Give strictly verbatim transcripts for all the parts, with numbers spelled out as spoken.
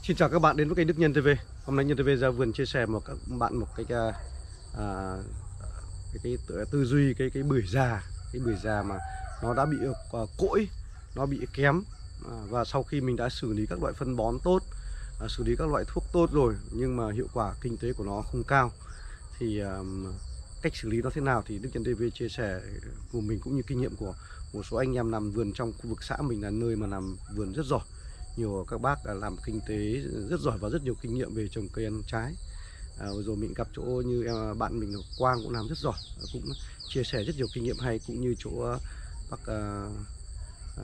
Xin chào các bạn đến với kênh Đức Nhân ti vi. Hôm nay Nhân ti vi ra vườn chia sẻ một các bạn một cái à, cái, cái tư, tư duy cái cái bưởi già, cái bưởi già mà nó đã bị uh, cỗi, nó bị kém à, và sau khi mình đã xử lý các loại phân bón tốt, à, xử lý các loại thuốc tốt rồi nhưng mà hiệu quả kinh tế của nó không cao thì um, cách xử lý nó thế nào thì Đức Nhân ti vi chia sẻ của mình cũng như kinh nghiệm của một số anh em làm vườn trong khu vực xã mình, là nơi mà làm vườn rất giỏi. Nhiều các bác làm kinh tế rất giỏi và rất nhiều kinh nghiệm về trồng cây ăn trái. À, rồi mình gặp chỗ như em, bạn mình Quang cũng làm rất giỏi, cũng chia sẻ rất nhiều kinh nghiệm hay, cũng như chỗ bác à, à,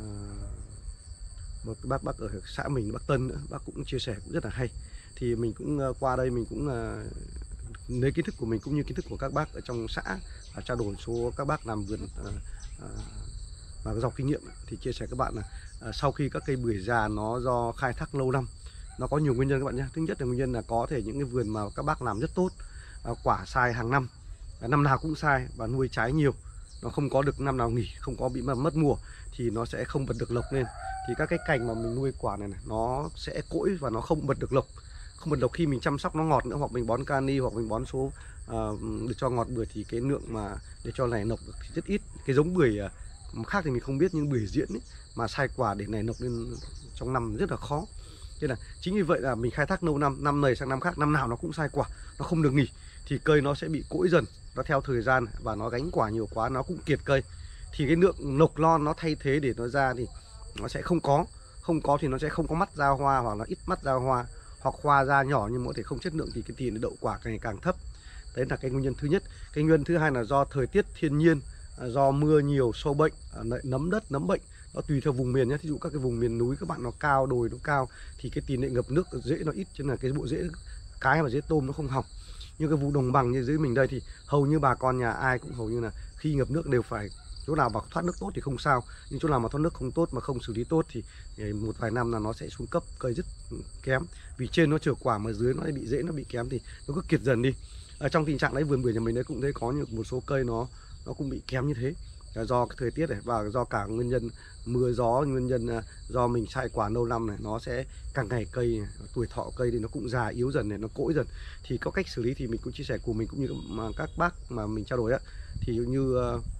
một bác bác ở xã mình, bác Tân nữa, bác cũng chia sẻ cũng rất là hay. Thì mình cũng qua đây mình cũng à, lấy kiến thức của mình cũng như kiến thức của các bác ở trong xã và trao đổi số các bác làm vườn à, à, và dọc kinh nghiệm thì chia sẻ các bạn là à, sau khi các cây bưởi già nó do khai thác lâu năm, nó có nhiều nguyên nhân các bạn nhé. Thứ nhất là nguyên nhân là có thể những cái vườn mà các bác làm rất tốt, à, quả sai hàng năm, à, năm nào cũng sai và nuôi trái nhiều, nó không có được năm nào nghỉ, không có bị mất mùa thì nó sẽ không bật được lộc lên. Thì các cái cành mà mình nuôi quả này, này nó sẽ cỗi và nó không bật được lộc. Không bật lộc khi mình chăm sóc nó ngọt nữa, hoặc mình bón kani hoặc mình bón số uh, để cho ngọt bưởi thì cái lượng mà để cho này nọc được thì rất ít. Cái giống bưởi uh, khác thì mình không biết, nhưng bưởi diễn ấy, mà sai quả để này nọc lên trong năm rất là khó. Thế là chính vì vậy là mình khai thác lâu năm, năm này sang năm khác, năm nào nó cũng sai quả, nó không được nghỉ thì cây nó sẽ bị cỗi dần, nó theo thời gian và nó gánh quả nhiều quá nó cũng kiệt cây. Thì cái lượng nọc lon nó thay thế để nó ra thì nó sẽ không có, không có thì nó sẽ không có mắt ra hoa, hoặc là ít mắt ra hoa, hoặc hoa ra nhỏ nhưng mà có thể không chất lượng, thì cái tỷ lệ đậu quả càng ngày càng thấp. Đấy là cái nguyên nhân thứ nhất. Cái nguyên nhân thứ hai là do thời tiết thiên nhiên, do mưa nhiều, sâu bệnh, nấm đất, nấm bệnh, nó tùy theo vùng miền nhé. Thí dụ các cái vùng miền núi các bạn nó cao, đồi nó cao thì cái tỷ lệ ngập nước rễ nó ít, cho nên là cái bộ rễ cái và rễ tôm nó không hỏng. Nhưng cái vùng đồng bằng như dưới mình đây thì hầu như bà con nhà ai cũng hầu như là khi ngập nước đều phải, chỗ nào mà thoát nước tốt thì không sao, nhưng chỗ nào mà thoát nước không tốt mà không xử lý tốt thì một vài năm là nó sẽ xuống cấp, cây rất kém. Vì trên nó chở quả mà dưới nó bị rễ nó bị kém thì nó cứ kiệt dần đi. Ở trong tình trạng đấy, vườn bưởi nhà mình đấy cũng thấy có một số cây nó nó cũng bị kém như thế, do cái thời tiết này và do cả nguyên nhân mưa gió, nguyên nhân do mình sai quả lâu năm này, nó sẽ càng ngày cây tuổi thọ cây thì nó cũng già yếu dần này, nó cỗi dần. Thì có cách xử lý thì mình cũng chia sẻ của mình cũng như các bác mà mình trao đổi á. Thì như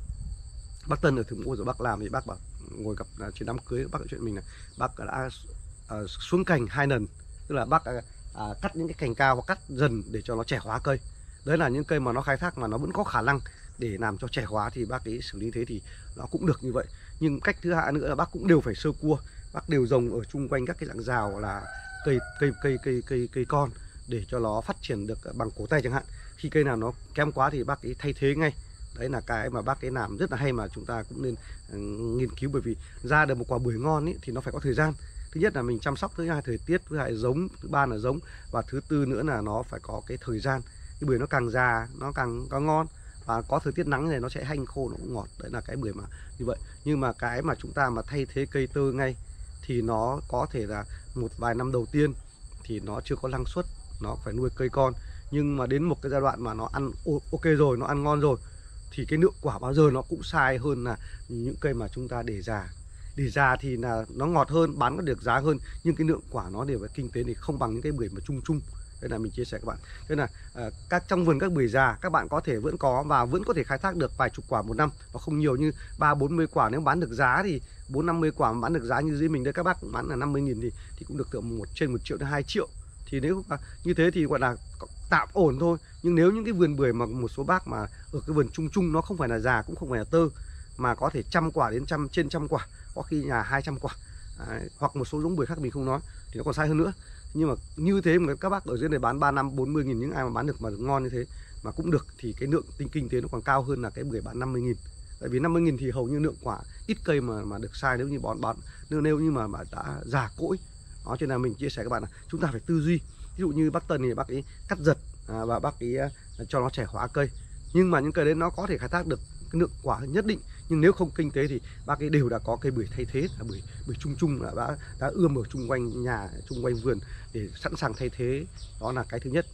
bác Tân ở Thường Ôi rồi bác làm thì bác bảo ngồi gặp chuyện đám cưới, bác nói chuyện mình là bác đã à, xuống cành hai lần, tức là bác à, à, cắt những cái cành cao và cắt dần để cho nó trẻ hóa cây. Đấy là những cây mà nó khai thác mà nó vẫn có khả năng để làm cho trẻ hóa thì bác ấy xử lý thế thì nó cũng được như vậy. Nhưng cách thứ hai nữa là bác cũng đều phải sơ cua, bác đều trồng ở chung quanh các cái dạng rào là cây cây cây cây cây cây con để cho nó phát triển được bằng cổ tay chẳng hạn. Khi cây nào nó kém quá thì bác ấy thay thế ngay. Đấy là cái mà bác ấy làm rất là hay mà chúng ta cũng nên uh, nghiên cứu, bởi vì ra được một quả bưởi ngon ấy, thì nó phải có thời gian. Thứ nhất là mình chăm sóc, thứ hai thời tiết, thứ hai giống, thứ ba là giống, và thứ tư nữa là nó phải có cái thời gian. Cái bưởi nó càng già nó càng có ngon, và có thời tiết nắng này nó sẽ hanh khô, nó cũng ngọt. Đấy là cái bưởi mà như vậy. Nhưng mà cái mà chúng ta mà thay thế cây tơ ngay thì nó có thể là một vài năm đầu tiên thì nó chưa có năng suất, nó phải nuôi cây con. Nhưng mà đến một cái giai đoạn mà nó ăn ok rồi, nó ăn ngon rồi thì cái lượng quả bao giờ nó cũng sai hơn là những cây mà chúng ta để già. Để già thì là nó ngọt hơn, bán có được giá hơn, nhưng cái lượng quả nó đều về kinh tế thì không bằng những cái bưởi mà chung chung. Đây là mình chia sẻ các bạn. Thế là à, các trong vườn các bưởi già các bạn có thể vẫn có và vẫn có thể khai thác được vài chục quả một năm, và không nhiều như ba bốn mươi quả. Nếu bán được giá thì bốn năm mươi quả mà bán được giá như dưới mình đây, các bác bán là năm mươi nghìn thì thì cũng được tầm một trên một triệu đến hai triệu. Thì nếu à, như thế thì gọi là tạm ổn thôi. Nhưng nếu những cái vườn bưởi mà một số bác mà ở cái vườn chung chung, nó không phải là già cũng không phải là tơ, mà có thể trăm quả đến trăm trên trăm quả, có khi nhà hai trăm quả, à, hoặc một số giống bưởi khác mình không nói thì nó còn sai hơn nữa. Nhưng mà như thế mà các bác ở dưới này bán ba năm bốn mươi nghìn, những ai mà bán được mà ngon như thế mà cũng được thì cái lượng tinh kinh tế nó còn cao hơn là cái bưởi bán năm mươi nghìn. Tại vì năm mươi nghìn thì hầu như lượng quả ít cây mà mà được sai nếu như bón bán nếu nếu như mà, mà đã già cỗi. Đó, cho nên là mình chia sẻ các bạn là chúng ta phải tư duy. Ví dụ như bác Tân thì bác ấy cắt giật à, và bác ấy à, cho nó trẻ hóa cây. Nhưng mà những cây đấy nó có thể khai thác được cái lượng quả nhất định, nhưng nếu không kinh tế thì bác ấy đều đã có cây bưởi thay thế, là bưởi bưởi chung chung là đã đã ươm ở chung quanh nhà, chung quanh vườn để sẵn sàng thay thế. Đó là cái thứ nhất.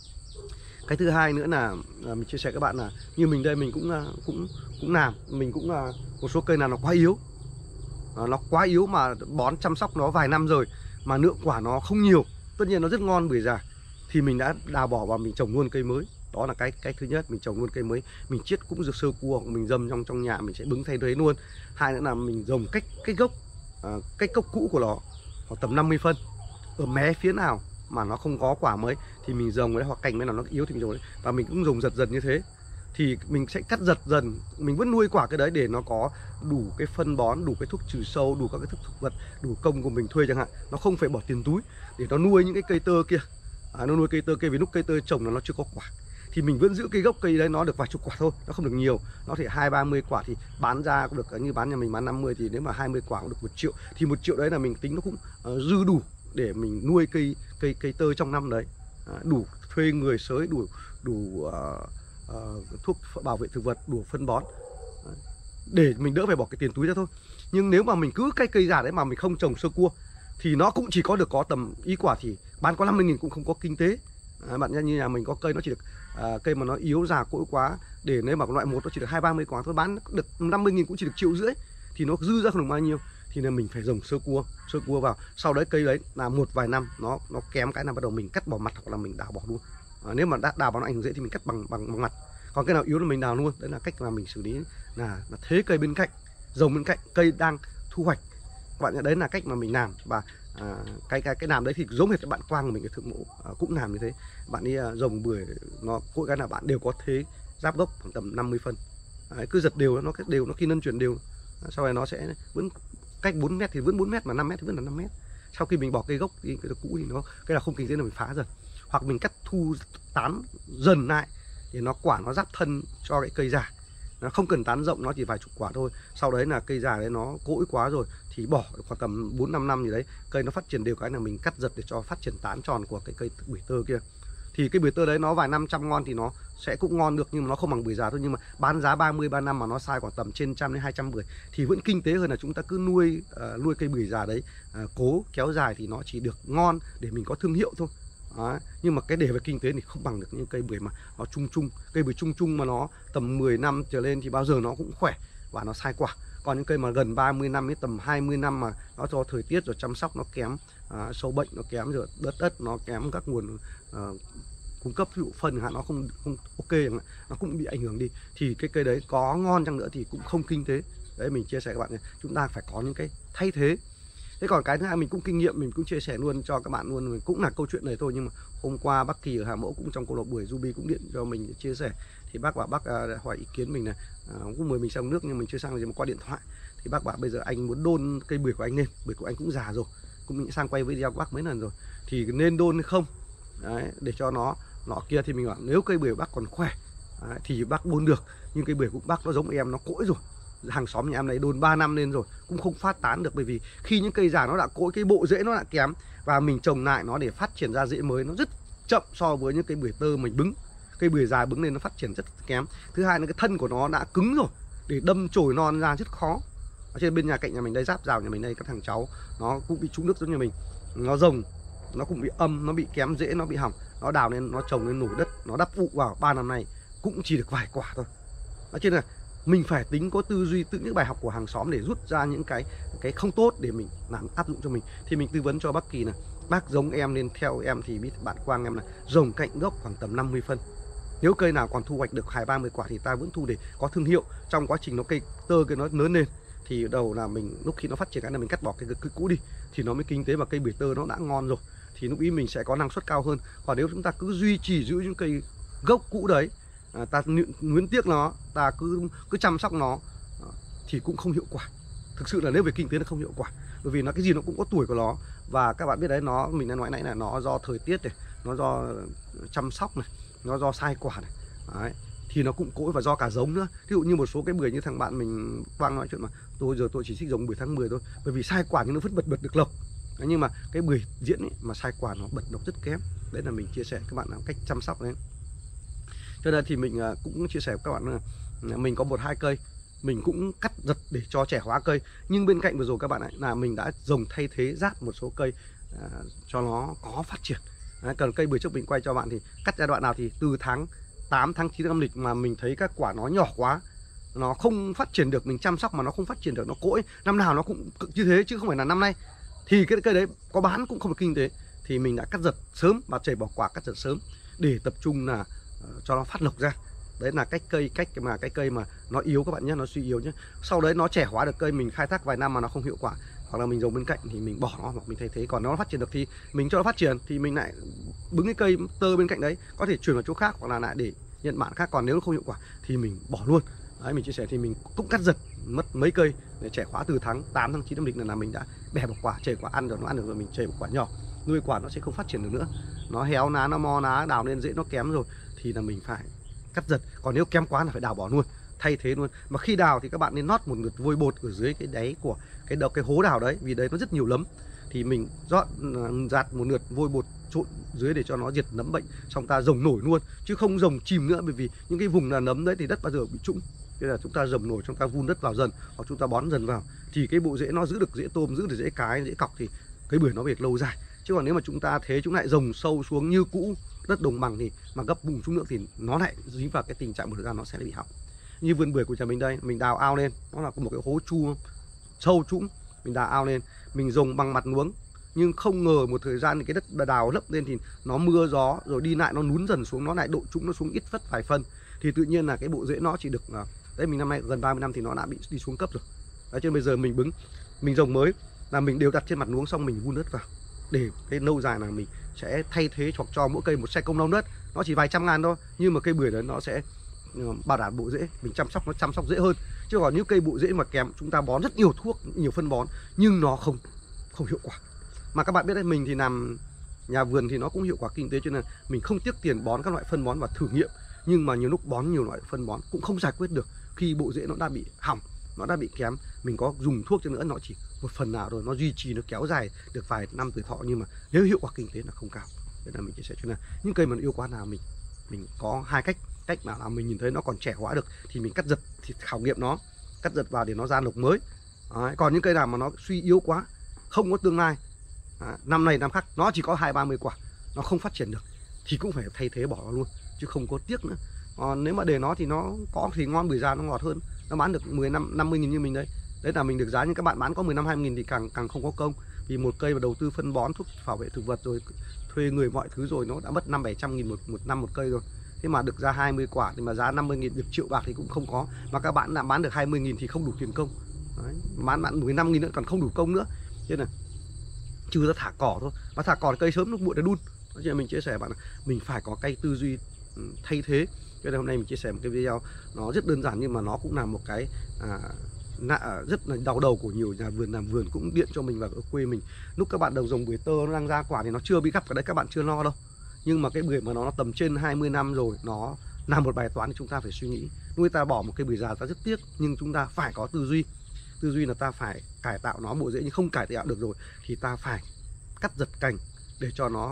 Cái thứ hai nữa là, là mình chia sẻ các bạn là như mình đây mình cũng cũng cũng làm, mình cũng một số cây nào nó quá yếu, nó quá yếu mà bón chăm sóc nó vài năm rồi mà lượng quả nó không nhiều, tất nhiên nó rất ngon bưởi già, thì mình đã đào bỏ và mình trồng luôn cây mới. Đó là cái cách thứ nhất, mình trồng luôn cây mới, mình chiết cũng được sơ cua, mình dâm trong trong nhà mình sẽ bứng thay thế luôn. Hai nữa là mình trồng cách cái gốc à, cách gốc cũ của nó khoảng tầm năm mươi phân, ở mé phía nào mà nó không có quả mới thì mình trồng đấy, hoặc cành bên nào nó yếu thì mình trồng đấy, và mình cũng dùng giật dần như thế. Thì mình sẽ cắt giật dần, mình vẫn nuôi quả cái đấy để nó có đủ cái phân bón, đủ cái thuốc trừ sâu, đủ các cái thức thực vật, đủ công của mình thuê chẳng hạn. Nó không phải bỏ tiền túi để nó nuôi những cái cây tơ kia. À, nó nuôi cây tơ kia vì lúc cây tơ trồng là nó chưa có quả, thì mình vẫn giữ cây gốc cây đấy, nó được vài chục quả thôi, nó không được nhiều, nó thể hai ba mươi quả thì bán ra cũng được, như bán nhà mình bán năm mươi thì nếu mà hai mươi quả cũng được một triệu, thì một triệu đấy là mình tính nó cũng uh, dư đủ để mình nuôi cây cây cây tơ trong năm đấy, à, đủ thuê người sới, đủ đủ uh, uh, thuốc bảo vệ thực vật, đủ phân bón, à, để mình đỡ phải bỏ cái tiền túi ra thôi. Nhưng nếu mà mình cứ cây cây già đấy mà mình không trồng sơ cua thì nó cũng chỉ có được có tầm ý quả, thì bán có năm mươi nghìn cũng không có kinh tế. À, bạn như nhà mình có cây nó chỉ được à, cây mà nó yếu già cỗi quá, để nếu mà loại một nó chỉ được hai ba mươi quả thôi, bán được năm mươi nghìn cũng chỉ được triệu rưỡi, thì nó dư ra không được bao nhiêu. Thì là mình phải trồng sơ cua sơ cua vào, sau đấy cây đấy là một vài năm nó nó kém cái là bắt đầu mình cắt bỏ mặt hoặc là mình đào bỏ luôn. À, nếu mà đã đào bỏ nó ảnh hưởng dễ thì mình cắt bằng bằng bằng mặt, còn cái nào yếu là mình đào luôn. Đấy là cách mà mình xử lý, là, là thế cây bên cạnh, trồng bên cạnh cây đang thu hoạch các bạn. Đấy là cách mà mình làm. Và à, cái cái cái làm đấy thì giống hệt bạn Quang của mình, cái thượng mộ à, cũng làm như thế. Bạn đi à, trồng bưởi nó mỗi cái là bạn đều có thế giáp gốc khoảng tầm năm mươi phân. Đấy, cứ giật đều nó cách đều, nó khi lân chuyển đều, sau này nó sẽ vẫn cách bốn mét thì vẫn bốn mét, mà năm mét thì vẫn là năm mét. Sau khi mình bỏ cây gốc thì cái cũ thì nó cái là không kinh tế là mình phá dần, hoặc mình cắt thu tán dần lại để nó quả nó giáp thân cho cái cây già. Nó không cần tán rộng, nó chỉ vài chục quả thôi. Sau đấy là cây già đấy nó cỗi quá rồi thì bỏ khoảng tầm bốn năm năm gì đấy, cây nó phát triển đều cái là mình cắt giật để cho phát triển tán tròn của cái cây bưởi tơ kia. Thì cái bưởi tơ đấy nó vài năm trăm ngon thì nó sẽ cũng ngon được, nhưng mà nó không bằng bưởi già thôi. Nhưng mà bán giá ba mươi ba năm mà nó sai khoảng tầm trên trăm đến hai trăm bưởi thì vẫn kinh tế hơn là chúng ta cứ nuôi uh, nuôi cây bưởi già đấy uh, cố kéo dài, thì nó chỉ được ngon để mình có thương hiệu thôi. Đó. Nhưng mà cái để về kinh tế thì không bằng được những cây bưởi mà nó chung chung, cây bưởi chung chung mà nó tầm mười năm trở lên thì bao giờ nó cũng khỏe và nó sai quả. Còn những cây mà gần ba mươi năm đến tầm hai mươi năm mà nó do thời tiết rồi chăm sóc nó kém, à, sâu bệnh nó kém, rồi đất đất nó kém, các nguồn à, cung cấp ví dụ phân hạn nó không không ok, nó cũng bị ảnh hưởng đi, thì cái cây đấy có ngon chăng nữa thì cũng không kinh tế. Đấy, mình chia sẻ các bạn này, chúng ta phải có những cái thay thế. Thế còn cái thứ hai mình cũng kinh nghiệm, mình cũng chia sẻ luôn cho các bạn luôn, mình cũng là câu chuyện này thôi. Nhưng mà hôm qua bác Kỳ ở Hà Mẫu cũng trong câu lạc bưởi Ruby cũng điện cho mình chia sẻ, thì bác bảo bác uh, hỏi ý kiến mình này, uh, cũng mời mình sang nước nhưng mình chưa sang, mà qua điện thoại thì bác bảo bây giờ anh muốn đôn cây bưởi của anh lên, bưởi của anh cũng già rồi, cũng mình sang quay video của bác mấy lần rồi, thì nên đôn hay không. Đấy, để cho nó nọ kia. Thì mình bảo nếu cây bưởi bác còn khỏe đấy, thì bác đôn được, nhưng cây bưởi của bác nó giống em, nó cỗi rồi, hàng xóm nhà em này đôn ba năm lên rồi cũng không phát tán được, bởi vì khi những cây già nó đã cỗi, cái bộ rễ nó đã kém, và mình trồng lại nó để phát triển ra rễ mới nó rất chậm so với những cây bưởi tơ mình bứng. Cây bưởi già bứng lên nó phát triển rất kém. Thứ hai là cái thân của nó đã cứng rồi, để đâm chồi non ra rất khó. Ở trên bên nhà cạnh nhà mình đây, giáp rào nhà mình đây, các thằng cháu nó cũng bị trúng nước giống như mình, nó rồng, nó cũng bị âm, nó bị kém rễ, nó bị hỏng, nó đào lên, nó trồng lên nổi đất, nó đắp vụ vào ba năm nay cũng chỉ được vài quả thôi. Nói trên là mình phải tính có tư duy, tự những bài học của hàng xóm để rút ra những cái cái không tốt để mình làm áp dụng cho mình. Thì mình tư vấn cho bác Kỳ là bác giống em nên theo em, thì biết bạn Quang em là trồng cạnh gốc khoảng tầm năm mươi phân. Nếu cây nào còn thu hoạch được hai ba mươi quả thì ta vẫn thu để có thương hiệu. Trong quá trình nó cây tơ cái nó lớn lên thì đầu là mình lúc khi nó phát triển cái là mình cắt bỏ cái cây cũ đi thì nó mới kinh tế, và cây bưởi tơ nó đã ngon rồi thì lúc ý mình sẽ có năng suất cao hơn. Còn nếu chúng ta cứ duy trì giữ những cây gốc cũ đấy, à, ta nuối tiếc nó, ta cứ cứ chăm sóc nó à, thì cũng không hiệu quả. Thực sự là nếu về kinh tế nó không hiệu quả, bởi vì nó cái gì nó cũng có tuổi của nó. Và các bạn biết đấy, nó mình đã nói nãy là nó do thời tiết này, nó do chăm sóc này, nó do sai quả này. Đấy, thì nó cũng cỗi, và do cả giống nữa. Ví dụ như một số cái bưởi như thằng bạn mình Quang nói chuyện mà tôi giờ tôi chỉ thích giống bưởi tháng mười thôi, bởi vì sai quả nhưng nó vẫn bật bật được lộc. Đấy, nhưng mà cái bưởi diễn ấy, mà sai quả nó bật lộc rất kém. Đấy là mình chia sẻ các bạn làm cách chăm sóc đấy. Cho nên thì mình cũng chia sẻ với các bạn là mình có một hai cây mình cũng cắt giật để cho trẻ hóa cây, nhưng bên cạnh vừa rồi các bạn ạ, là mình đã trồng thay thế rát một số cây à, cho nó có phát triển. Đấy, cần cây bưởi trước mình quay cho bạn thì cắt giai đoạn nào thì từ tháng tám, tháng chín âm lịch mà mình thấy các quả nó nhỏ quá, nó không phát triển được, mình chăm sóc mà nó không phát triển được, nó cỗi, năm nào nó cũng như thế chứ không phải là năm nay, thì cái cây đấy có bán cũng không được kinh tế. thì mình đã cắt giật sớm và chảy bỏ quả cắt giật sớm để tập trung là uh, cho nó phát lộc ra. Đấy là cách cây cách mà cái cây mà nó yếu các bạn nhé, nó suy yếu nhé. Sau đấy nó trẻ hóa được cây, mình khai thác vài năm mà nó không hiệu quả, hoặc là mình trồng bên cạnh thì mình bỏ nó hoặc mình thay thế. Còn nếu nó phát triển được thì mình cho nó phát triển, thì mình lại bứng cái cây tơ bên cạnh đấy, có thể chuyển vào chỗ khác hoặc là lại để nhận bạn khác. Còn nếu nó không hiệu quả thì mình bỏ luôn. Đấy, mình chia sẻ thì mình cũng cắt giật mất mấy cây để trẻ hóa từ tháng tám tháng chín âm lịch là, là mình đã bẻ bỏ quả, chảy quả ăn rồi, nó ăn được rồi mình chảy bỏ quả nhỏ, nuôi quả nó sẽ không phát triển được nữa, nó héo lá, nó mo lá, đào lên rễ nó kém rồi thì là mình phải cắt giật. Còn nếu kém quá là phải đào bỏ luôn, thay thế luôn. Mà khi đào thì các bạn nên nót một lượt vôi bột ở dưới cái đáy của cái đầu cái hố đào đấy, vì đấy nó rất nhiều nấm, thì mình rót dạt một lượt vôi bột trộn dưới để cho nó diệt nấm bệnh, xong ta rồng nổi luôn chứ không rồng chìm nữa, bởi vì những cái vùng là nấm đấy thì đất bao giờ bị trũng. Thế là chúng ta rồng nổi, chúng ta vun đất vào dần hoặc chúng ta bón dần vào thì cái bộ rễ nó giữ được rễ tôm, giữ được rễ cái, rễ cọc thì cái bưởi nó về lâu dài. Chứ còn nếu mà chúng ta thế chúng lại rồng sâu xuống như cũ, đất đồng bằng thì mà gấp vùng xuống nữa thì nó lại dính vào cái tình trạng một thời gian nó sẽ bị hỏng. Như vườn bưởi của nhà mình đây, mình đào ao lên, nó là một cái hố chu sâu trũng, mình đào ao lên, mình rồng bằng mặt nuống, nhưng không ngờ một thời gian thì cái đất đào lấp lên thì nó mưa gió rồi đi lại nó nún dần xuống, nó lại độ trũng nó xuống ít phất vài phân, thì tự nhiên là cái bộ rễ nó chỉ được đấy, mình năm nay gần ba mươi năm thì nó đã bị đi xuống cấp rồi. Đấy, cho nên bây giờ mình bứng, mình rồng mới là mình đều đặt trên mặt nuống, xong mình vun đất vào để cái lâu dài là mình sẽ thay thế hoặc cho mỗi cây một xe công nông đất, nó chỉ vài trăm ngàn thôi, nhưng mà cây bưởi đấy nó sẽ bảo đảm bộ rễ, mình chăm sóc nó chăm sóc dễ hơn. Chứ còn những cây bộ rễ mà kém, chúng ta bón rất nhiều thuốc, nhiều phân bón nhưng nó không không hiệu quả. Mà các bạn biết đấy, mình thì làm nhà vườn thì nó cũng hiệu quả kinh tế, cho nên là mình không tiếc tiền bón các loại phân bón và thử nghiệm. Nhưng mà nhiều lúc bón nhiều loại phân bón cũng không giải quyết được, khi bộ rễ nó đã bị hỏng, nó đã bị kém, mình có dùng thuốc cho nữa nó chỉ một phần nào rồi, nó duy trì, nó kéo dài được vài năm tuổi thọ, nhưng mà nếu hiệu quả kinh tế là không cao. Thế là mình chia sẻ cho nên những cây mà nó yếu quá nào mình mình có hai cách. Cách nào là mình nhìn thấy nó còn trẻ hóa được thì mình cắt giật, thì khảo nghiệm nó, cắt giật vào để nó ra lộc mới. Đấy, còn những cây nào mà nó suy yếu quá, không có tương lai, à, năm này năm khác nó chỉ có hai ba mươi quả, nó không phát triển được thì cũng phải thay thế bỏ nó luôn, chứ không có tiếc nữa. Còn nếu mà để nó thì nó có thì ngon, bưởi già nó ngọt hơn, nó bán được mười năm năm mươi nghìn như mình đây. Đấy là mình được giá, nhưng các bạn bán có mười năm hai mươi nghìn thì càng càng không có công. Vì một cây mà đầu tư phân bón, thuốc bảo vệ thực vật rồi thuê người mọi thứ rồi nó đã mất năm bảy trăm nghìn một, một năm một cây rồi. Thế mà được ra hai mươi quả thì mà giá năm mươi nghìn được triệu bạc thì cũng không có. Mà các bạn làm bán được hai mươi nghìn thì không đủ tiền công. Đấy, bán bạn mười lăm nghìn nữa còn không đủ công nữa. Thế là trừ ra thả cỏ thôi. Mà thả cỏ thì cây sớm lúc muộn là đun. Cho nên mình chia sẻ bạn là mình phải có cái tư duy thay thế. Cho nên hôm nay mình chia sẻ một cái video nó rất đơn giản, nhưng mà nó cũng là một cái à, nạ, rất là đau đầu của nhiều nhà vườn làm vườn, cũng điện cho mình và ở quê mình. Lúc các bạn đầu dòng bưởi tơ nó đang ra quả thì nó chưa bị gặp cái đấy, các bạn chưa lo đâu. Nhưng mà cái bưởi mà nó tầm trên hai mươi năm rồi, nó là một bài toán thì chúng ta phải suy nghĩ. Nuôi ta bỏ một cây bưởi già ta rất tiếc, nhưng chúng ta phải có tư duy. Tư duy là ta phải cải tạo nó bộ rễ, nhưng không cải tạo được rồi thì ta phải cắt giật cành để cho nó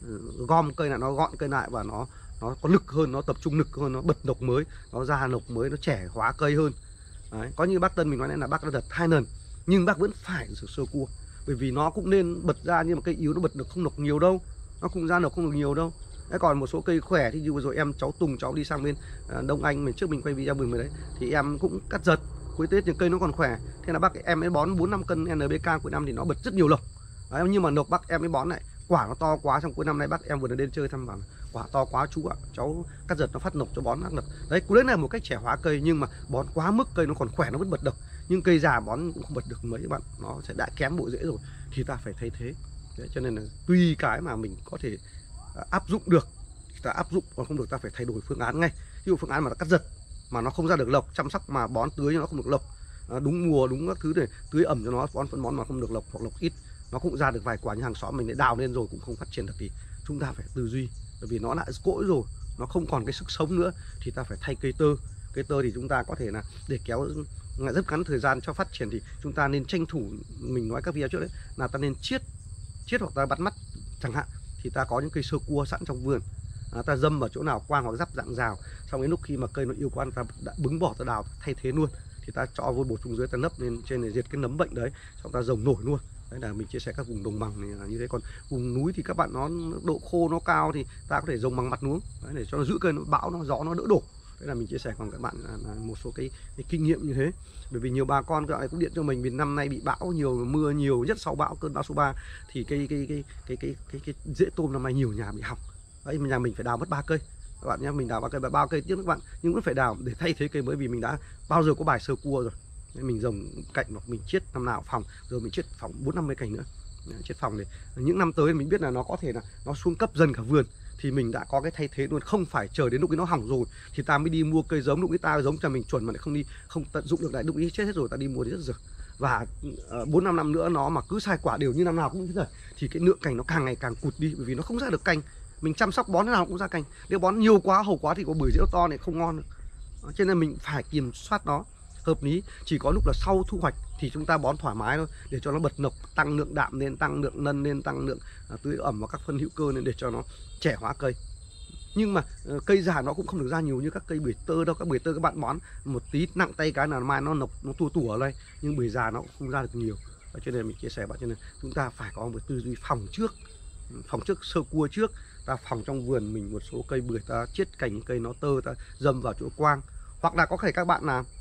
gom cây lại, nó gọn cây lại và nó nó có lực hơn, nó tập trung lực hơn, nó bật lộc mới, nó ra lộc mới, nó trẻ hóa cây hơn. Đấy, có như bác Tân mình nói là bác đã giật hai lần nhưng bác vẫn phải sửa sơ cua, bởi vì nó cũng nên bật ra, nhưng mà cây yếu nó bật được không lộc nhiều đâu, nó cũng ra lộc không được nhiều đâu. Đấy, còn một số cây khỏe thì như vừa rồi em cháu Tùng cháu đi sang bên uh, Đông Anh, mình trước mình quay video vườn mình đấy thì em cũng cắt giật cuối Tết, nhưng cây nó còn khỏe, thế là bác em ấy bón bốn năm cân en pê ca cuối năm thì nó bật rất nhiều lộc. Đấy, nhưng mà lộc bác em ấy bón lại quả nó to quá, trong cuối năm nay bác em vừa đến chơi thăm bảo quả to quá chú ạ, cháu cắt giật nó phát lộc cho bón ác lực. Đấy, cú đấy là một cách trẻ hóa cây, nhưng mà bón quá mức cây nó còn khỏe nó vẫn bật độc, nhưng cây già bón cũng không bật được mấy các bạn, nó sẽ đã kém bộ rễ rồi thì ta phải thay thế. Đấy, cho nên là tùy cái mà mình có thể uh, áp dụng được ta áp dụng, còn không được ta phải thay đổi phương án ngay. Ví dụ phương án mà nó cắt giật mà nó không ra được lộc, chăm sóc mà bón tưới nó không được lộc, uh, đúng mùa đúng các thứ để tưới ẩm cho nó, bón phân bón mà không được lộc hoặc lộc ít, nó cũng ra được vài quả như hàng xóm mình để đào lên rồi cũng không phát triển được, thì chúng ta phải tư duy, bởi vì nó đã cỗi rồi, nó không còn cái sức sống nữa thì ta phải thay cây tơ. Cây tơ thì chúng ta có thể là để kéo rất ngắn thời gian cho phát triển thì chúng ta nên tranh thủ, mình nói các video trước đấy là ta nên chiết chiết hoặc ta bắt mắt chẳng hạn, thì ta có những cây sơ cua sẵn trong vườn, à, ta dâm vào chỗ nào quang hoặc giáp dạng rào, xong đến lúc khi mà cây nó yêu quá ta đã bứng bỏ ta đào thay thế luôn, thì ta cho vôi bột xuống dưới ta nấp lên trên để diệt cái nấm bệnh đấy, xong ta rồng nổi luôn. Đấy là mình chia sẻ các vùng đồng bằng này là như thế. Còn vùng núi thì các bạn nó độ khô nó cao thì ta có thể rồng bằng mặt nuống đấy, để cho nó giữ cây, nó bão nó gió nó đỡ đổ. Đấy là mình chia sẻ cùng các bạn là, là một số cái, cái kinh nghiệm như thế. Bởi vì nhiều bà con các bạn cũng điện cho mình vì năm nay bị bão nhiều, mưa nhiều, nhất sau bão cơn bão số ba thì cái cái cái cái cái cái, cái, cái rễ tôm năm nay nhiều nhà bị hỏng. Đấy, nhà mình phải đào mất ba cây các bạn nhé, mình đào ba cây, bao cây tiếp các bạn, nhưng vẫn phải đào để thay thế cây mới vì mình đã bao giờ có bài sơ cua rồi. Đấy, mình trồng cạnh hoặc mình chiết năm nào phòng, rồi mình chiết phòng bốn năm mươi cành nữa. Đấy, chiết phòng để những năm tới mình biết là nó có thể là nó xuống cấp dần cả vườn thì mình đã có cái thay thế luôn, không phải chờ đến lúc ấy nó hỏng rồi thì ta mới đi mua cây giống, lúc ấy ta giống cho mình chuẩn mà lại không đi không tận dụng được, lại lúc ấy chết hết rồi ta đi mua thì rất dở. Và bốn năm năm nữa nó mà cứ sai quả đều như năm nào cũng như thế này thì cái lượng cành nó càng ngày càng cụt đi, bởi vì nó không ra được cành. Mình chăm sóc bón thế nào cũng ra cành, nếu bón nhiều quá hầu quá thì có bưởi rễ to này không ngon nữa. Cho nên mình phải kiểm soát nó hợp lý, chỉ có lúc là sau thu hoạch thì chúng ta bón thoải mái thôi để cho nó bật nọc, tăng lượng đạm lên, tăng lượng nân lên, tăng lượng à, tưới ẩm và các phân hữu cơ lên để cho nó trẻ hóa cây. Nhưng mà uh, cây già nó cũng không được ra nhiều như các cây bưởi tơ đâu. Các bưởi tơ các bạn bón một tí nặng tay cái là mai nó nọc, nó tua tủa lên, nhưng bưởi già nó cũng không ra được nhiều. Và cho nên mình chia sẻ bạn, cho nên chúng ta phải có một tư duy phòng trước, phòng trước sơ cua trước. Ta phòng trong vườn mình một số cây bưởi, ta chiết cành cây nó tơ, ta dâm vào chỗ quang. Hoặc là có thể các bạn là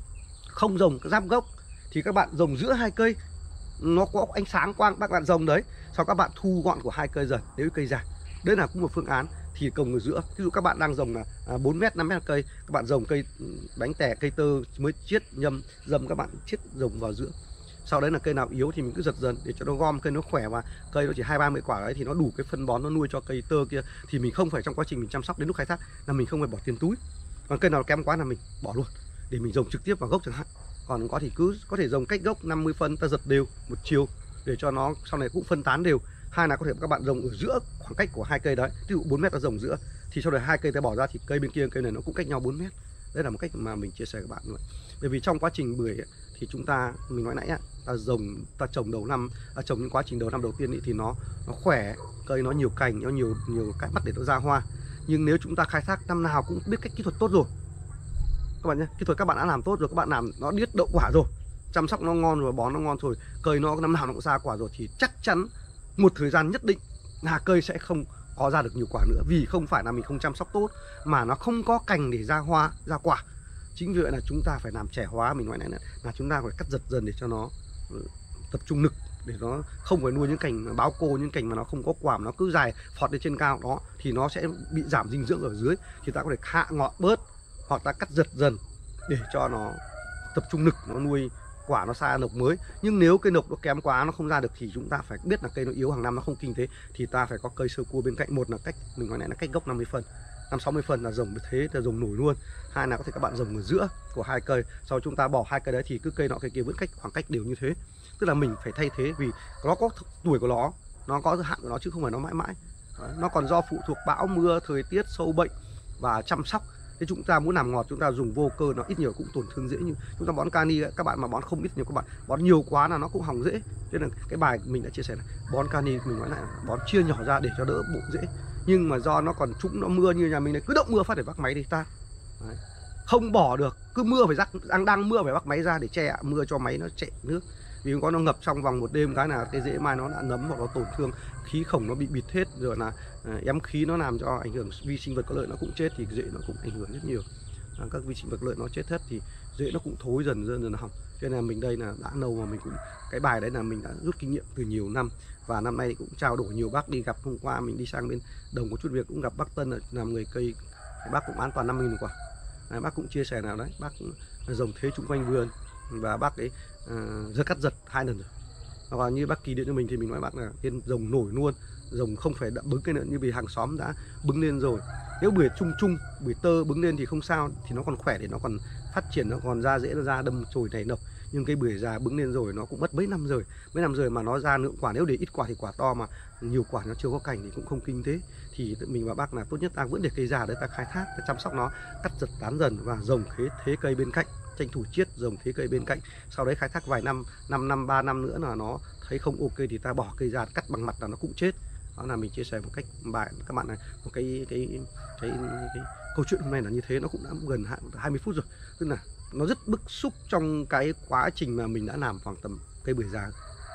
không trồng giáp gốc thì các bạn trồng giữa hai cây, nó có ánh sáng quang, các bạn trồng đấy, sau các bạn thu gọn của hai cây dần nếu cây già. Đấy là cũng một phương án. Thì trồng ở giữa, ví dụ các bạn đang trồng là bốn mét, năm mét cây, các bạn trồng cây bánh tẻ, cây tơ mới chiết nhâm dầm, các bạn chiết trồng vào giữa. Sau đấy là cây nào yếu thì mình cứ giật dần để cho nó gom cây nó khỏe, và cây nó chỉ hai ba mươi quả đấy thì nó đủ cái phân bón nó nuôi cho cây tơ kia, thì mình không phải trong quá trình mình chăm sóc đến lúc khai thác là mình không phải bỏ tiền túi. Còn cây nào kém quá là mình bỏ luôn để mình trồng trực tiếp vào gốc chẳng hạn. Còn có thì cứ có thể trồng cách gốc năm mươi phân, ta giật đều một chiều để cho nó sau này cũng phân tán đều. Hai là có thể các bạn trồng ở giữa khoảng cách của hai cây đấy, ví dụ bốn mét ta trồng giữa thì sau này hai cây ta bỏ ra thì cây bên kia cây này nó cũng cách nhau bốn mét. Đây là một cách mà mình chia sẻ với các bạn rồi. Bởi vì trong quá trình bưởi ấy, thì chúng ta mình nói nãy á, ta trồng ta trồng đầu năm, ta trồng những quá trình đầu năm đầu tiên ấy, thì nó nó khỏe, cây nó nhiều cành, nó nhiều nhiều cái mắt để nó ra hoa. Nhưng nếu chúng ta khai thác năm nào cũng biết cách kỹ thuật tốt rồi các bạn nhé, kỹ thuật các bạn đã làm tốt rồi, các bạn làm nó điết đậu quả rồi, chăm sóc nó ngon rồi, bón nó ngon rồi, cây nó năm nào nó cũng ra quả rồi, thì chắc chắn một thời gian nhất định là cây sẽ không có ra được nhiều quả nữa. Vì không phải là mình không chăm sóc tốt, mà nó không có cành để ra hoa, ra quả. Chính vì vậy là chúng ta phải làm trẻ hóa. Mình nói này là chúng ta phải cắt giật dần để cho nó tập trung lực, để nó không phải nuôi những cành báo cô, những cành mà nó không có quả, nó cứ dài phọt lên trên cao đó thì nó sẽ bị giảm dinh dưỡng ở dưới. Thì ta có thể hạ ngọn bớt, hoặc ta cắt giật dần để cho nó tập trung lực, nó nuôi quả, nó xa nọc mới. Nhưng nếu cây nọc nó kém quá, nó không ra được thì chúng ta phải biết là cây nó yếu, hàng năm nó không kinh tế, thì ta phải có cây sơ cua bên cạnh. Một là cách mình nói này là cách gốc năm mươi phân, năm sáu mươi phân là trồng thế là trồng nổi luôn. Hai là có thể các bạn trồng ở giữa của hai cây, sau chúng ta bỏ hai cây đấy thì cứ cây nọ cây kia vẫn cách khoảng cách đều như thế. Tức là mình phải thay thế vì nó có tuổi của nó, nó có hạn của nó chứ không phải nó mãi mãi. Nó còn do phụ thuộc bão mưa, thời tiết, sâu bệnh và chăm sóc. Thế chúng ta muốn làm ngọt chúng ta dùng vô cơ, nó ít nhiều cũng tổn thương dễ. Như chúng ta bón cani, các bạn mà bón không ít nhiều, các bạn bón nhiều quá là nó cũng hỏng dễ. Cho nên cái bài mình đã chia sẻ là bón cani mình nói lại bón chia nhỏ ra để cho đỡ bộ dễ. Nhưng mà do nó còn trũng, nó mưa như nhà mình này, cứ động mưa phát để vác máy đi ta. Đấy. Không bỏ được, cứ mưa phải rắc, đang đang mưa phải vác máy ra để che mưa cho máy nó chạy nước. Vì có nó ngập trong vòng một đêm cái là cái rễ mai nó đã nấm hoặc nó tổn thương, khí khổng nó bị bịt hết, rồi là à, ém khí nó làm cho ảnh hưởng vi sinh vật có lợi nó cũng chết, thì rễ nó cũng ảnh hưởng rất nhiều. À, các vi sinh vật lợi nó chết hết thì rễ nó cũng thối dần dần dần hỏng. Cho nên là mình đây là đã lâu mà mình cũng cái bài đấy là mình đã rút kinh nghiệm từ nhiều năm, và năm nay thì cũng trao đổi nhiều bác đi gặp. Hôm qua mình đi sang bên đồng có chút việc cũng gặp bác Tân làm người cây, bác cũng an toàn năm mươi nghìn quả. À, bác cũng chia sẻ nào đấy, bác trồng thế chung quanh vườn và bác ấy uh, rất cắt giật hai lần rồi. Và như bác Kỳ điện cho mình thì mình nói bác là trên rồng nổi luôn, rồng không phải đậm bứng cái nữa, như vì hàng xóm đã bứng lên rồi. Nếu bưởi chung chung, bưởi tơ bứng lên thì không sao, thì nó còn khỏe để nó còn phát triển, nó còn ra dễ, nó ra đâm chồi này nọc. Nhưng cây bưởi già bứng lên rồi nó cũng mất mấy năm rồi, mấy năm rồi mà nó ra lượng quả, nếu để ít quả thì quả to, mà nhiều quả nó chưa có cành thì cũng không kinh tế. Thì mình và bác là tốt nhất ta vẫn để cây già đấy, ta khai thác, ta chăm sóc nó, cắt giật tán dần và rồng thế, thế cây bên cạnh, tranh thủ chiết rồng thế cây bên cạnh. Sau đấy khai thác vài năm, năm năm, ba năm nữa là nó thấy không ok thì ta bỏ cây già, cắt bằng mặt là nó cũng chết. Đó là mình chia sẻ một cách bài các bạn này, một cái cái cái, cái, cái, cái câu chuyện hôm nay là như thế. Nó cũng đã gần hai mươi phút rồi, tức là nó rất bức xúc trong cái quá trình mà mình đã làm khoảng tầm cây bưởi già.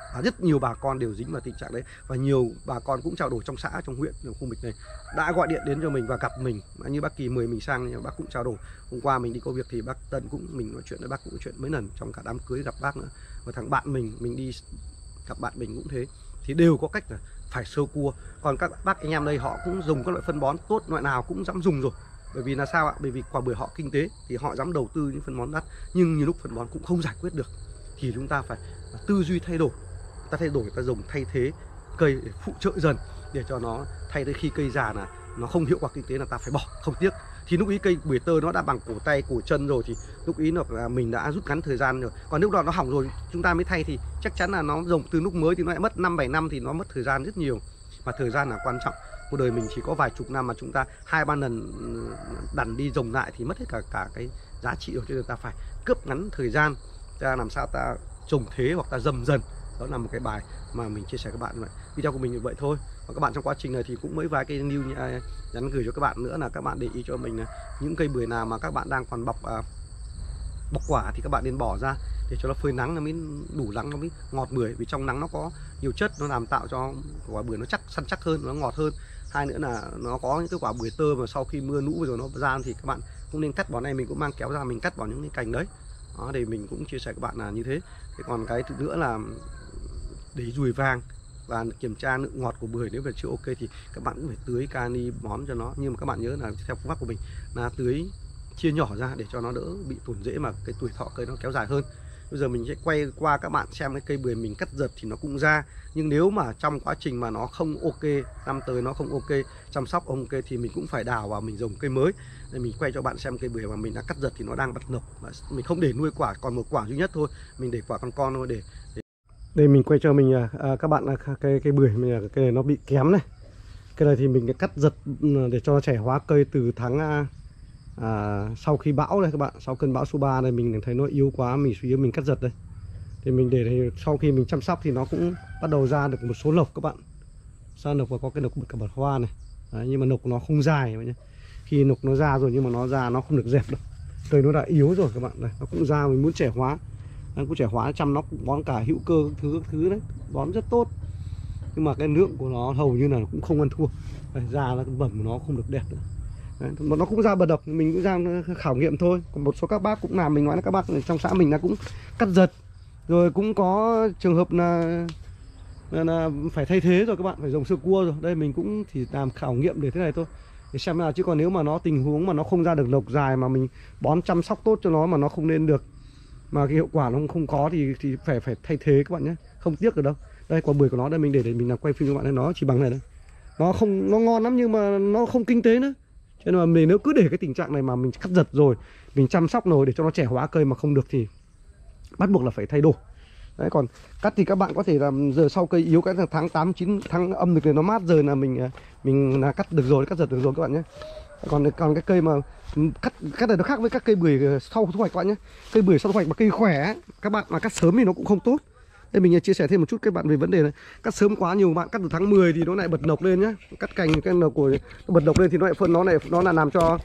Và rất nhiều bà con đều dính vào tình trạng đấy, và nhiều bà con cũng trao đổi trong xã, trong huyện, trong khu vực này đã gọi điện đến cho mình và gặp mình. Như bác Kỳ mời mình sang, bác cũng trao đổi. Hôm qua mình đi có việc thì bác Tân cũng mình nói chuyện với bác cũng nói chuyện mấy lần trong cả đám cưới gặp bác nữa. Và thằng bạn mình mình đi gặp bạn mình cũng thế, thì đều có cách là phải sơ cua. Còn các bác anh em đây họ cũng dùng các loại phân bón tốt, loại nào cũng dám dùng rồi. Bởi vì là sao ạ? Bởi vì quả bưởi họ kinh tế thì họ dám đầu tư những phân bón đắt, nhưng nhiều lúc phân bón cũng không giải quyết được, thì chúng ta phải tư duy thay đổi. Ta thay đổi, ta dùng thay thế cây để phụ trợ dần, để cho nó thay tới khi cây già là nó không hiệu quả kinh tế là ta phải bỏ, không tiếc. Thì lúc ý cây bưởi tơ nó đã bằng cổ tay cổ chân rồi thì lúc ý là mình đã rút ngắn thời gian rồi. Còn lúc đó nó hỏng rồi chúng ta mới thay thì chắc chắn là nó dùng từ lúc mới thì nó lại mất năm bảy năm, thì nó mất thời gian rất nhiều. Và thời gian là quan trọng. Cuộc đời mình chỉ có vài chục năm mà chúng ta hai ba lần đằn đi rồng lại thì mất hết cả cả cái giá trị rồi. Cho nên ta phải cướp ngắn thời gian, ta làm sao ta trồng thế hoặc ta dầm dần. Đó là một cái bài mà mình chia sẻ với các bạn. Video của mình như vậy thôi. Và các bạn trong quá trình này thì cũng mấy vài cái new nhắn gửi cho các bạn nữa, là các bạn để ý cho mình là những cây bưởi nào mà các bạn đang còn bọc à, bọc quả thì các bạn nên bỏ ra để cho nó phơi nắng, nó mới đủ nắng, nó mới ngọt bưởi. Vì trong nắng nó có nhiều chất, nó làm tạo cho quả bưởi nó chắc, săn chắc hơn, nó ngọt hơn. Hai nữa là nó có những cái quả bưởi tơ mà sau khi mưa lũ rồi nó ra thì các bạn cũng nên cắt bỏ. Này mình cũng mang kéo ra mình cắt bỏ những cái cành đấy. Đó, để mình cũng chia sẻ các bạn là như thế. Thế còn cái thứ nữa là để ruồi vàng và kiểm tra lượng ngọt của bưởi, nếu mà chưa ok thì các bạn cũng phải tưới kali bón cho nó. Nhưng mà các bạn nhớ là theo phương pháp của mình là tưới chia nhỏ ra để cho nó đỡ bị tổn rễ, mà cái tuổi thọ cây nó kéo dài hơn. Bây giờ mình sẽ quay qua các bạn xem cái cây bưởi mình cắt giật thì nó cũng ra, nhưng nếu mà trong quá trình mà nó không ok, năm tới nó không ok, chăm sóc không ok thì mình cũng phải đào và mình trồng cây mới. Để mình quay cho bạn xem cây bưởi mà mình đã cắt giật thì nó đang bật nọc, mình không để nuôi quả, còn một quả duy nhất thôi, mình để quả con con thôi. Để, để... đây mình quay cho mình à, các bạn cây cây bưởi mình, cây này nó bị kém này. Cái này thì mình đã cắt giật để cho nó trẻ hóa cây từ tháng à, sau khi bão đây các bạn, sau cơn bão số ba này mình thấy nó yếu quá, mình suy yếu mình cắt giật đây. Thì mình để thì sau khi mình chăm sóc thì nó cũng bắt đầu ra được một số lộc các bạn, ra lộc và có cái lộc cả bật hoa này. Đấy, nhưng mà lộc nó không dài nhé. Khi lộc nó ra rồi nhưng mà nó ra nó không được dẹp đâu, cây nó đã yếu rồi các bạn. Này nó cũng ra, mình muốn trẻ hóa, nó cũng trẻ hóa, chăm nó cũng bón cả hữu cơ các thứ các thứ đấy, bón rất tốt, nhưng mà cái lượng của nó hầu như là nó cũng không ăn thua. Đây, ra nó bẩm của nó không được đẹp nữa. Đấy, nó cũng ra bật độc, mình cũng ra khảo nghiệm thôi. Còn một số các bác cũng làm, mình nói là các bác trong xã mình là cũng cắt giật rồi, cũng có trường hợp là, là, là phải thay thế rồi các bạn, phải dùng sơ cua rồi. Đây mình cũng chỉ làm khảo nghiệm để thế này thôi, để xem nào. Chứ còn nếu mà nó tình huống mà nó không ra được lộc dài mà mình bón chăm sóc tốt cho nó mà nó không lên được, mà cái hiệu quả nó không có thì thì phải phải thay thế các bạn nhé, không tiếc được đâu. Đây quả bưởi của nó đây, mình để để mình làm quay phim cho các bạn thấy, nó chỉ bằng này đây. Nó không, nó ngon lắm nhưng mà nó không kinh tế nữa. Cho nên mà mình nếu cứ để cái tình trạng này mà mình cắt giật rồi, mình chăm sóc rồi để cho nó trẻ hóa cây mà không được thì bắt buộc là phải thay đổi. Đấy, còn cắt thì các bạn có thể là giờ sau cây yếu, cái tháng tám chín tháng âm lịch này nó mát rồi là mình mình là cắt được rồi, cắt giật được rồi các bạn nhé. Còn còn cái cây mà cắt cắt này nó khác với các cây bưởi sau thu hoạch các bạn nhé. Cây bưởi sau thu hoạch mà cây khỏe các bạn mà cắt sớm thì nó cũng không tốt. Đây mình chia sẻ thêm một chút các bạn về vấn đề này. Cắt sớm quá nhiều bạn cắt từ tháng mười thì nó lại bật nọc lên nhá. Cắt cành cái nọc của nó bật nọc lên thì nó lại phân nó này nó là làm cho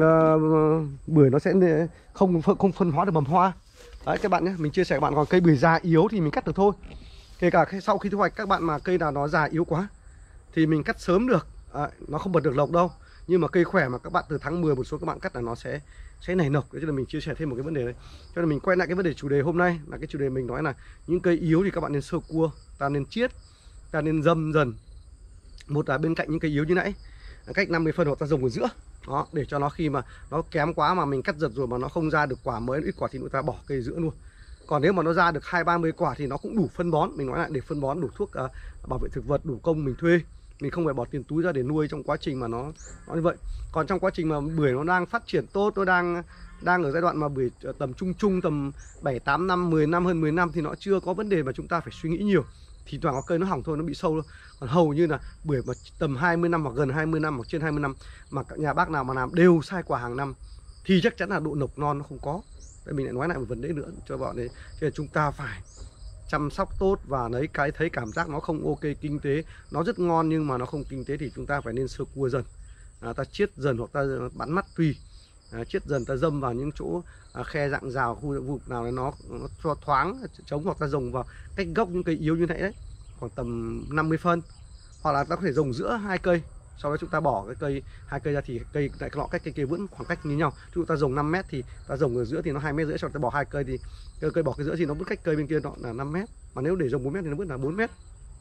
uh, bưởi nó sẽ không không phân hóa được mầm hoa. Đấy các bạn nhé, mình chia sẻ các bạn. Còn cây bưởi già yếu thì mình cắt được thôi. Kể cả sau khi thu hoạch các bạn mà cây nào nó già yếu quá thì mình cắt sớm được. À, nó không bật được lộc đâu. Nhưng mà cây khỏe mà các bạn từ tháng mười một số các bạn cắt là nó sẽ sẽ nảy nọc. Thế cho nên mình chia sẻ thêm một cái vấn đề này. Cho nên mình quay lại cái vấn đề chủ đề hôm nay là cái chủ đề mình nói là những cây yếu thì các bạn nên sơ cua, ta nên chiết, ta nên dâm dần. Một là bên cạnh những cây yếu như nãy, cách năm mươi phân hoặc ta dùng ở giữa. Đó, để cho nó khi mà nó kém quá mà mình cắt giật rồi mà nó không ra được quả mới, ít quả thì người ta bỏ cây giữa luôn. Còn nếu mà nó ra được hai ba mươi quả thì nó cũng đủ phân bón. Mình nói lại, để phân bón đủ thuốc uh, bảo vệ thực vật, đủ công mình thuê. Mình không phải bỏ tiền túi ra để nuôi trong quá trình mà nó nó như vậy. Còn trong quá trình mà bưởi nó đang phát triển tốt, nó đang đang ở giai đoạn mà bưởi tầm trung trung tầm bảy tám năm, mười năm, hơn mười năm thì nó chưa có vấn đề mà chúng ta phải suy nghĩ nhiều. Thì toàn có cây nó hỏng thôi, nó bị sâu thôi. Còn hầu như là bưởi mà tầm hai mươi năm hoặc gần hai mươi năm hoặc trên hai mươi năm mà các nhà bác nào mà làm đều sai quả hàng năm thì chắc chắn là độ nọc non nó không có. Đây mình lại nói lại một vấn đề nữa cho bọn đấy. Cho nên chúng ta phải chăm sóc tốt và lấy cái thấy cảm giác nó không ok, kinh tế nó rất ngon nhưng mà nó không kinh tế thì chúng ta phải nên sơ cua dần, à, ta chiết dần hoặc ta bắn mắt tùy. à, chiết dần ta dâm vào những chỗ à, khe dạng rào, khu vực nào nó, nó cho thoáng chống, hoặc ta trồng vào cách gốc những cây yếu như thế đấy, khoảng tầm năm mươi phân, hoặc là ta có thể trồng giữa hai cây. Sau đó chúng ta bỏ cái cây hai cây ra thì cây lại lọ cách cây kia vẫn khoảng cách như nhau. Chúng ta trồng năm mét thì ta trồng ở giữa thì nó hai mét rưỡi, sau đó ta bỏ hai cây thì cây, cây bỏ cái giữa thì nó vẫn cách cây bên kia nó là năm mét. Mà nếu để trồng bốn mét thì nó vẫn là bốn mét.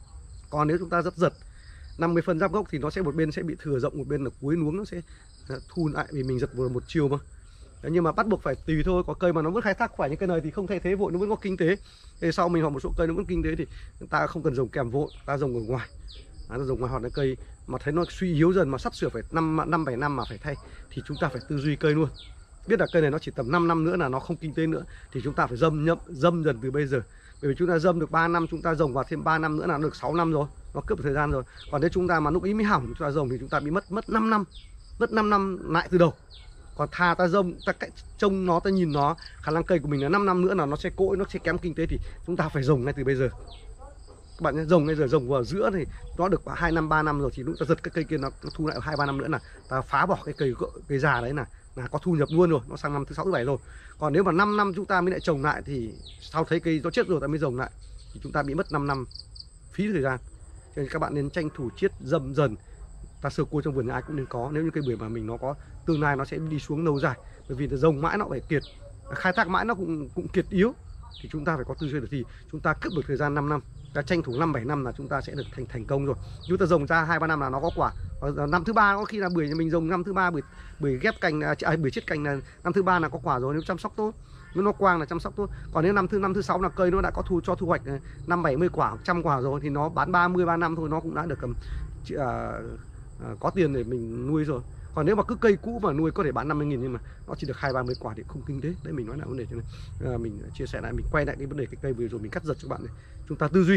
Còn nếu chúng ta rất giật năm mươi phân giáp gốc thì nó sẽ một bên sẽ bị thừa rộng, một bên là cuối luống nó sẽ thu lại, vì mình giật vừa một chiều mà. Đấy, nhưng mà bắt buộc phải tùy thôi, có cây mà nó vẫn khai thác khỏe như cây này thì không thay thế vội, nó vẫn có kinh tế. Thế sau mình hoặc một số cây nó vẫn kinh tế thì ta không cần trồng kèm vội, ta trồng ở ngoài. À, ta trồng ngoài, hoặc là cây mà thấy nó suy yếu dần mà sắp sửa phải năm năm bảy năm mà phải thay thì chúng ta phải tư duy cây luôn. Biết là cây này nó chỉ tầm năm năm nữa là nó không kinh tế nữa thì chúng ta phải dâm nhậm dâm dần từ bây giờ. Bởi vì chúng ta dâm được ba năm, chúng ta trồng vào thêm ba năm nữa là nó được sáu năm rồi, nó cướp thời gian rồi. Còn nếu chúng ta mà lúc ý mới hỏng chúng ta trồng thì chúng ta bị mất mất năm năm, mất năm năm lại từ đầu. Còn thà ta dông, ta cách trông nó, ta nhìn nó, khả năng cây của mình là năm năm nữa là nó sẽ cỗi, nó sẽ kém kinh tế thì chúng ta phải trồng ngay từ bây giờ. Các bạn nhé, trồng ngay giờ, trồng vào giữa thì nó được hai năm ba năm rồi thì lúc ta giật cái cây kia nó, nó thu lại hai ba năm nữa là ta phá bỏ cái cây cây già đấy là là có thu nhập luôn rồi, nó sang năm thứ sáu thứ bảy rồi. Còn nếu mà năm năm chúng ta mới lại trồng lại thì sau thấy cây nó chết rồi ta mới trồng lại thì chúng ta bị mất năm năm phí thời gian. Cho nên các bạn nên tranh thủ chiết dâm dần. Ta sơ cua trong vườn ai cũng nên có, nếu như cây bưởi mà mình nó có tương lai nó sẽ đi xuống lâu dài, bởi vì rồng mãi nó phải kiệt, khai thác mãi nó cũng cũng kiệt yếu, thì chúng ta phải có tư duy được thì chúng ta cướp được thời gian năm năm, ta tranh thủ năm bảy năm là chúng ta sẽ được thành thành công rồi. Chúng ta rồng ra hai ba năm là nó có quả. Năm thứ ba có khi là bưởi nhà mình rồng năm thứ ba bưởi bưởi ghép cành à, bưởi chiết cành là năm thứ ba là có quả rồi, nếu chăm sóc tốt, nếu nó quang là chăm sóc tốt. Còn nếu năm thứ năm thứ sáu là cây nó đã có thu cho thu hoạch năm bảy mươi quả, trăm quả rồi thì nó bán ba mươi ba năm thôi nó cũng đã được cầm à, à, có tiền để mình nuôi rồi. Còn nếu mà cứ cây cũ mà nuôi có thể bán năm mươi nghìn nhưng mà nó chỉ được hai ba mươi quả thì không kinh tế. Đấy mình nói là vấn đề cho nên à, mình chia sẻ lại, mình quay lại cái vấn đề cái cây vừa rồi mình cắt giật cho bạn này. Chúng ta tư duy.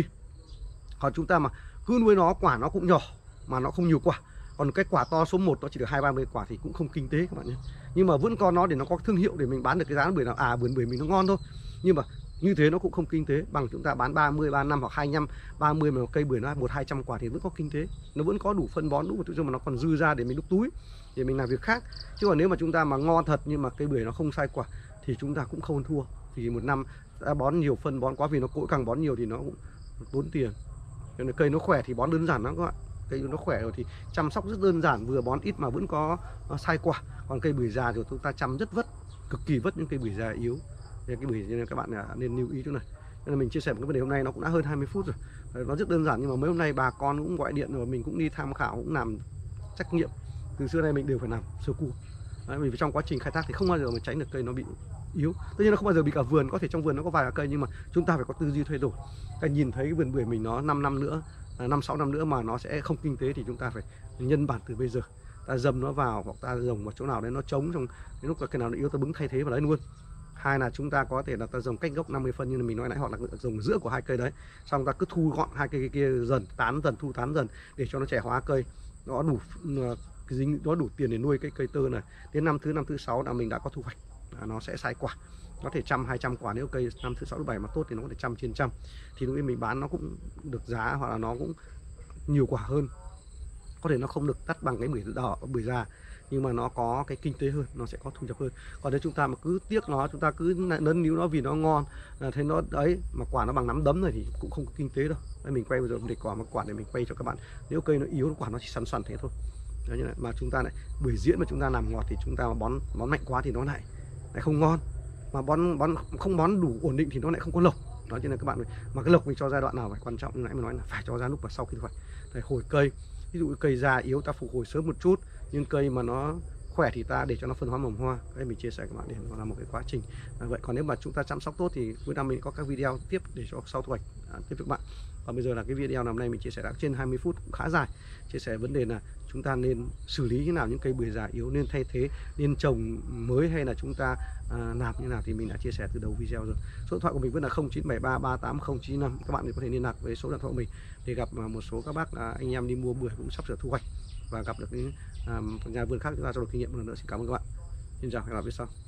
Còn chúng ta mà cứ nuôi nó quả nó cũng nhỏ mà nó không nhiều quả. Còn cái quả to số một nó chỉ được hai ba mươi quả thì cũng không kinh tế các bạn nhé. Nhưng mà vẫn còn nó để nó có thương hiệu để mình bán được cái giá bưởi nào, à vườn bưởi mình nó ngon thôi. Nhưng mà như thế nó cũng không kinh tế bằng chúng ta bán ba mươi, ba mươi lăm hoặc hai mươi lăm, ba mươi mà cây bưởi nó một hai trăm quả thì vẫn có kinh tế. Nó vẫn có đủ phân bón, đủ tự mà nó còn dư ra để mình đúc túi, để mình làm việc khác. Chứ còn nếu mà chúng ta mà ngon thật nhưng mà cây bưởi nó không sai quả thì chúng ta cũng không thua. Thì một năm đã bón nhiều phân bón quá, vì nó cỗi càng bón nhiều thì nó cũng tốn tiền. Cho nên cây nó khỏe thì bón đơn giản lắm các bạn. Cây nó khỏe rồi thì chăm sóc rất đơn giản, vừa bón ít mà vẫn có sai quả. Còn cây bưởi già thì chúng ta chăm rất vất, cực kỳ vất những cây bưởi già yếu. Nên cái bưởi nên các bạn nên lưu ý chỗ này. Nên là mình chia sẻ một cái vấn đề hôm nay nó cũng đã hơn hai mươi phút rồi. Nó rất đơn giản nhưng mà mấy hôm nay bà con cũng gọi điện rồi, mình cũng đi tham khảo, cũng làm trách nhiệm. Từ xưa nay mình đều phải làm sơ cua. Đấy, vì trong quá trình khai thác thì không bao giờ mà tránh được cây nó bị yếu. Tất nhiên nó không bao giờ bị cả vườn, có thể trong vườn nó có vài cây nhưng mà chúng ta phải có tư duy thay đổi. Ta nhìn thấy cái vườn bưởi mình nó năm năm nữa, năm sáu năm nữa mà nó sẽ không kinh tế thì chúng ta phải nhân bản từ bây giờ. Ta dầm nó vào hoặc ta trồng vào chỗ nào đấy nó trống, trong đến lúc cái nào nó yếu ta bứng thay thế vào đấy luôn. Hai là chúng ta có thể là ta trồng cách gốc năm mươi phân như là mình nói nãy, hoặc là trồng giữa của hai cây đấy, xong ta cứ thu gọn hai cây kia dần, tán dần, thu tán dần để cho nó trẻ hóa cây, nó đủ cái dính, nó đủ tiền để nuôi cái cây tơ này. Đến năm thứ năm thứ sáu là mình đã có thu hoạch, à, nó sẽ sai quả, có thể trăm hai trăm quả. Nếu cây năm thứ sáu thứ bảy mà tốt thì nó có thể trăm trên trăm, thì lúc mình bán nó cũng được giá, hoặc là nó cũng nhiều quả hơn. Có thể nó không được đắt bằng cái bưởi đỏ, bưởi già, nhưng mà nó có cái kinh tế hơn, nó sẽ có thu nhập hơn. Còn nếu chúng ta mà cứ tiếc nó, chúng ta cứ nấn níu nó vì nó ngon, thấy nó đấy mà quả nó bằng nắm đấm rồi thì cũng không có kinh tế đâu. Đây mình quay bây giờ để quả một quả để mình quay cho các bạn. Nếu cây nó yếu, quả nó chỉ săn săn thế thôi. Đấy, mà chúng ta lại bưởi diễn mà chúng ta làm ngọt thì chúng ta mà bón bón mạnh quá thì nó lại lại không ngon, mà bón bón không bón đủ ổn định thì nó lại không có lộc. Đó cho nên các bạn, mà cái lộc mình cho giai đoạn nào phải quan trọng, như nãy mình nói là phải cho ra lúc mà sau khi thu hoạch. Phải hồi cây, ví dụ cây già yếu ta phục hồi sớm một chút, nhưng cây mà nó khỏe thì ta để cho nó phân hóa mầm hoa. Đây mình chia sẻ các bạn để nó là một cái quá trình. À, vậy còn nếu mà chúng ta chăm sóc tốt thì cuối năm mình có các video tiếp để cho sau thu hoạch à, tiếp các bạn. Còn bây giờ là cái video năm nay mình chia sẻ đã trên hai mươi phút, cũng khá dài, chia sẻ vấn đề là chúng ta nên xử lý như nào những cây bưởi già yếu, nên thay thế, nên trồng mới hay là chúng ta à, nạp như nào thì mình đã chia sẻ từ đầu video rồi. Số điện thoại của mình vẫn là không chín bảy ba ba tám không chín năm. Các bạn thì có thể liên lạc với số điện thoại của mình để gặp một số các bác à, anh em đi mua bưởi cũng sắp sửa thu hoạch và gặp được những à, nhà vườn khác, chúng ta trao đổi kinh nghiệm một lần nữa. Xin cảm ơn các bạn. Xin chào, hẹn gặp lại sau.